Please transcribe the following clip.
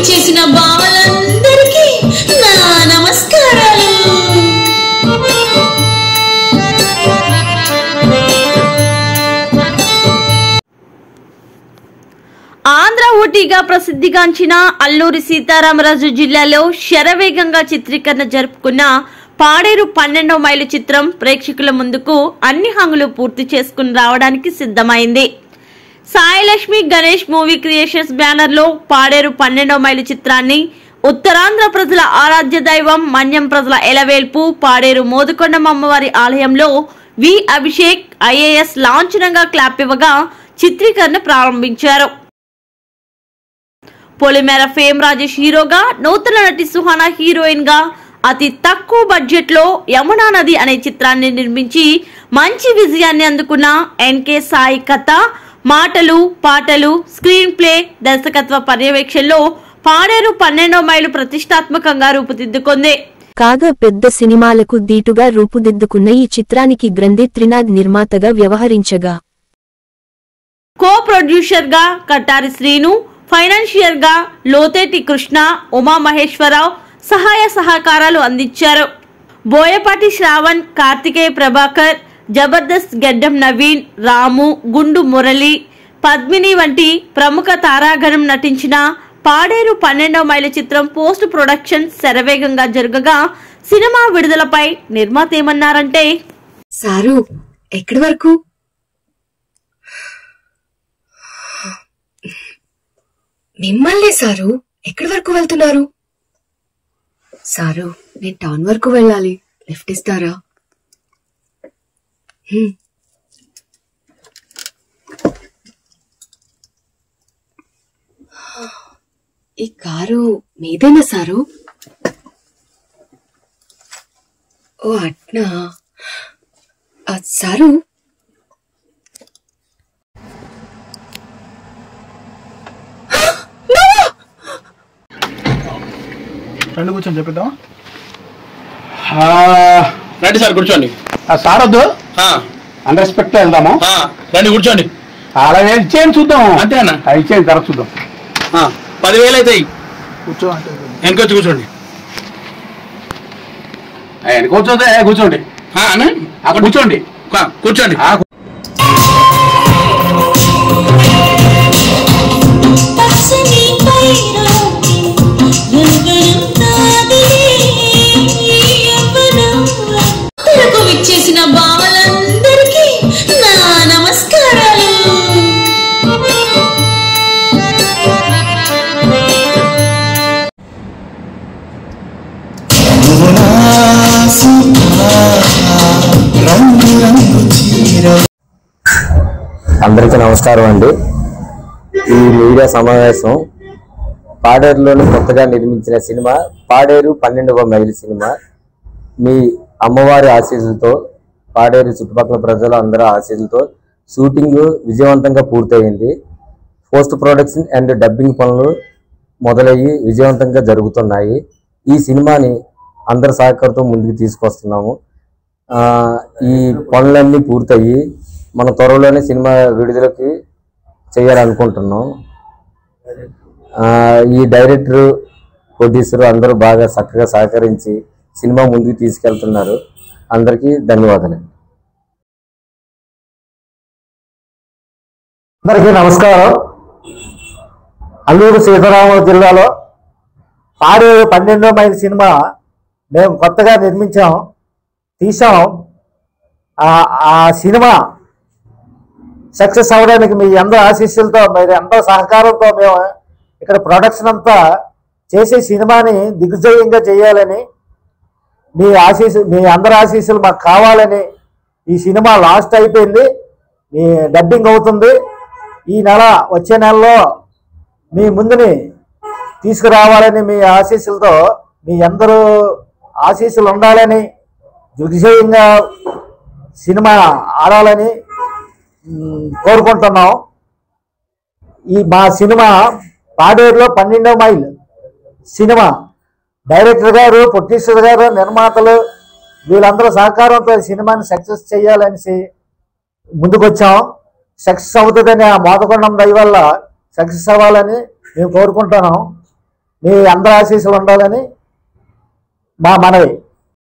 విచ్చేసిన బావలందరికీ నా నమస్కారాలు. ఆంధ్ర ఊటీగా ప్రసిద్ధిగాంచిన అల్లూరి సీతారామరాజు జిల్లాలో శరవేగంగా చిత్రీకరణ జరుపుకున్న పాడేరు 12వ మైలు చిత్రం ప్రేక్షకుల ముందుకు అన్ని హంగులు పూర్తి చేసుకుని రావడానికి సిద్ధమైంది. Sailakshmi Ganesh movie creations banner లో పాడేరు 12వ మైలు చిత్రాన్ని ఉత్తరాంధ్ర ప్రజల ఆరాధ్య దైవం మన్యం ప్రజల ఎలవేల్పు పాడేరు మోదుకొండమ్మ అమ్మవారి ఆలయంలో వి అభిషేక్ ఐఏఎస్ లాంఛనంగా క్లాప్ ఇవ్వగా చిత్రీకరణ ప్రారంభించారు. పొలిమేర ఫేమ్ రాజేష్ హీరోగా, నూతన నటి సుహానా హీరోయిన్ గా అతి తక్కువ బడ్జెట్ లో యమునా నది అనే చిత్రాన్ని నిర్మించి మంచి విజయాన్ని అందుకున్న ఎన్కే సాయి కథ, మాటలు, పాటలు, స్క్రీన్ ప్లే, దర్శకత్వ పర్యవేక్షణలో పాడేరు 12వ మైలు ప్రతిష్టాత్మకంగా రూపుదిద్దుకుంది. కాగా పెద్ద సినిమాలకు దీటుగా రూపుదిద్దుకున్న ఈ చిత్రానికి గ్రంథి త్రినాథ్ నిర్మాతగా వ్యవహరించగా, కో ప్రొడ్యూసర్ గా కటారి శ్రీను, ఫైనాన్షియర్ గా లోతేటి కృష్ణ, ఉమా మహేశ్వరరావు సహాయ సహకారాలు అందించారు. బోయపాటి శ్రావణ్, కార్తికేయ ప్రభాకర్, జబర్దస్త్ గెడ్డం నవీన్, రాము, గుండు మురళి, పద్మిని వంటి ప్రముఖ తారాగణం నటించిన పాడేరు 12వ మైలు చిత్రం పోస్ట్ ప్రొడక్షన్ శరవేగంగా జరగగా సినిమా విడుదలపై నిర్మాత ఏమన్నారంటే, సారు ఎక్కడి వరకు? మిమ్మల్ని సారు ఎక్కడి వరకు వెళ్తున్నారు? సారు నేను టౌన్ వరకు వెళ్ళాలి, లిఫ్ట్ ఇస్తారా? ఈ కారు మీదేనా సారు? ఓ అట్నా సారు. రండి కూర్చొని చెప్పిద్దాం. రండి సార్ కూర్చోండి. సార్ వద్దు, అన్రెస్పెక్ట్ వెళ్దాము. రండి కూర్చోండి. అలా ఇచ్చేయండి చూద్దాం. అంతేనా? ఇచ్చేయండి తర్వాత చూద్దాం. 10,000 అవుతాయి. కూర్చో అంటే వెనకొచ్చి కూర్చోండి. కూర్చోండి కూర్చోండి అక్కడ కూర్చోండి కూర్చోండి. విచ్చేసిన బావలందరికీ నా నమస్కారాలు. అందరికీ నమస్కారం అండి. ఈ మీడియా సమావేశం పాడేరులోని కొత్తగా నిర్మించిన సినిమా పాడేరు 12వ మైలు సినిమా మీ అమ్మవారి ఆశీస్సులతో, పాడేరు చుట్టుపక్కల ప్రజల అందరూ ఆశీస్సులతో షూటింగ్ విజయవంతంగా పూర్తయింది. పోస్ట్ ప్రొడక్షన్ అండ్ డబ్బింగ్ పనులు మొదలయ్యి విజయవంతంగా జరుగుతున్నాయి. ఈ సినిమాని అందరి సహకారంతో ముందుకు తీసుకొస్తున్నాము. ఈ పనులన్నీ పూర్తయ్యి మన త్వరలోనే సినిమా విడుదలకి చేయాలనుకుంటున్నాం. ఈ డైరెక్టర్, ప్రొడ్యూసర్ అందరూ బాగా చక్కగా సహకరించి సినిమా ముందుకు తీసుకెళ్తున్నారు. అందరికీ ధన్యవాదాలు. అందరికీ నమస్కారం. అల్లూరు సీతారామరాజు జిల్లాలో పాడేరు 12వ మైలు సినిమా మేము కొత్తగా తీసాం. ఆ సినిమా సక్సెస్ అవ్వడానికి మీ అందరి ఆశీస్సులతో, మీరు అందరి సహకారంతో మేము ఇక్కడ ప్రొడక్షన్ అంతా చేసే సినిమాని దిగ్విజయంగా చేయాలని మీ అందరి ఆశీస్సులు మాకు కావాలని ఈ సినిమా లాస్ట్ అయిపోయింది. మీ డబ్బింగ్ అవుతుంది. వచ్చే నెలలో మీ ముందుని తీసుకురావాలని మీ ఆశీస్సులతో, మీ అందరూ ఆశీస్సులు ఉండాలని, దిగ్విజయంగా సినిమా ఆడాలని కోరుకుంటున్నాం. మా సినిమా పాడేరులో 12వ మైల్ సినిమా డైరెక్టర్ గారు, ప్రొడ్యూసర్ గారు, నిర్మాతలు వీళ్ళందరూ సహకారంతో సినిమాని సక్సెస్ చేయాలనేసి ముందుకొచ్చాం. సక్సెస్ అవుతుందని ఆ మోదకొండం దయ వల్ల సక్సెస్ అవ్వాలని మేము కోరుకుంటున్నాం. మీ అందరి ఆశీస్సులు ఉండాలని మా మనవి.